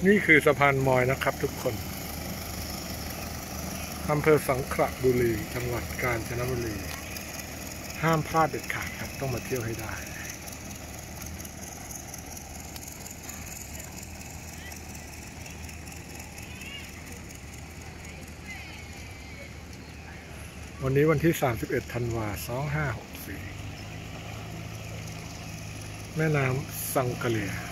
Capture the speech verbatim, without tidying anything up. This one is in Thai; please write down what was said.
นี่คือสะพานมอยนะครับทุกคนอำเภอสังขละบุรีจังหวัดกาญจนบุรีห้ามพลาดเด็ดขาดครับต้องมาเที่ยวให้ได้วันนี้วันที่สามสิบเอ็ดธันวาคมสองห้าหกสี่แม่น้ำสังกะเลีย